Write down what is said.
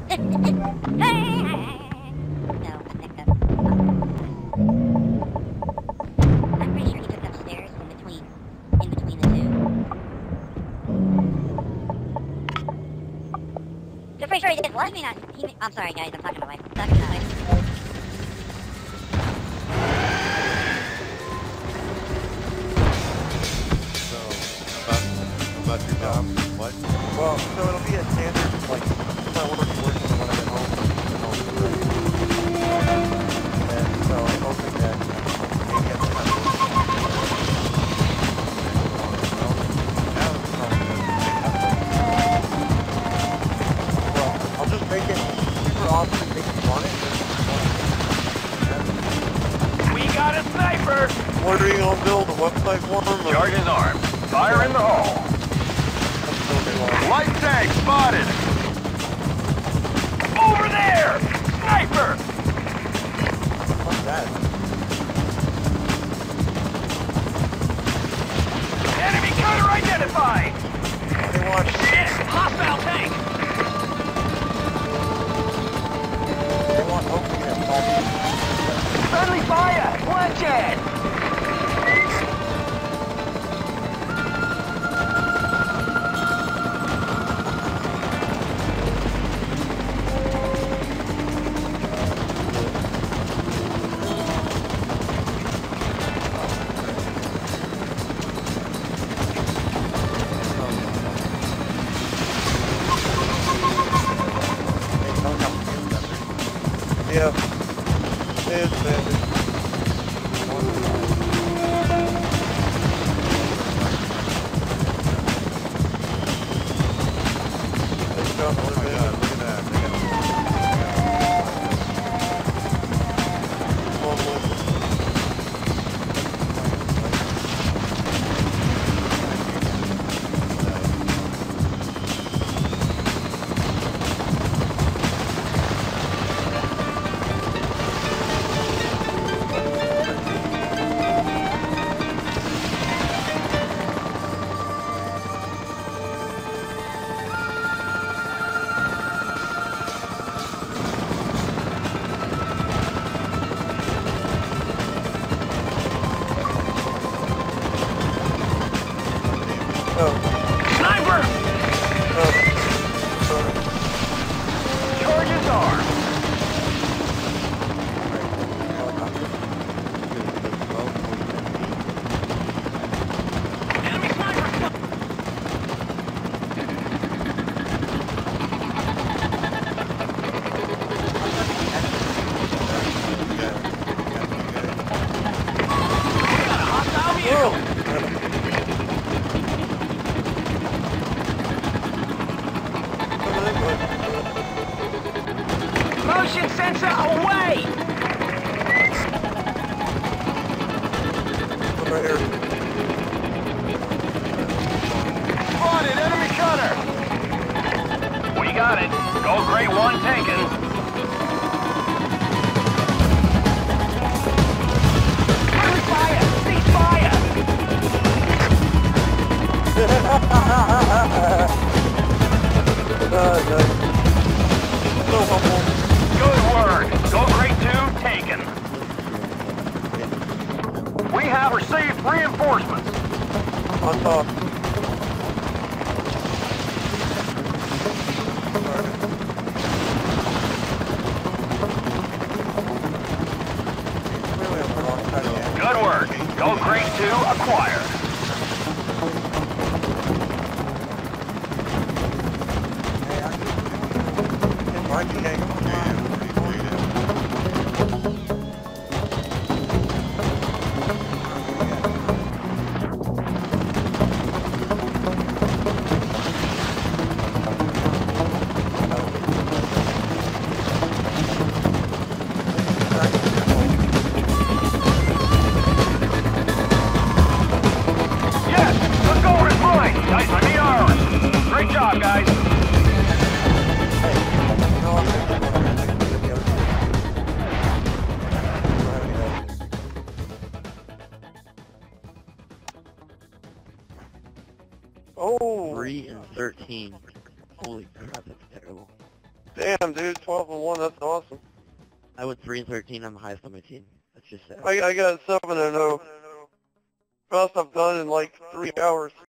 I'm pretty sure he took upstairs in between the two. I'm pretty sure he did. What? I'm sorry, guys. I'm talking to my wife. So, about your job, what? Well, so it'll be a standard, like, if I work when I get home, and so I'm hoping that maybe at the time. Well, I'll just make it super awesome and make you want it. We got a sniper! What are you gonna build? A website for them? Charges armed. Fire in the hole. Light tank spotted! Over there! Sniper! What's that? Enemy cutter identified! They want Shit! Hostile tank! They want opening at Friendly fire! Bloodshed! Yeah. It's bad. Sniper! Charges armed. Enemy sniper! Got a hostile vehicle! Motion sensor away! Right here. Spotted enemy cutter! We got it. Gold Grade 1 taken. Friendly fire! Cease fire! Nice. So humble. Good work. Gold Grade 2 taken. We have received reinforcements. On top. Good work. Gold Grade 2 acquired. Great job, guys. Oh! 3 and 13. Holy crap, that's terrible. Damn, dude, 12 and 1, that's awesome. I went 3 and 13. I'm the highest on my team. That's just sad. I got 7 and 0. Best I've done in like 3 hours.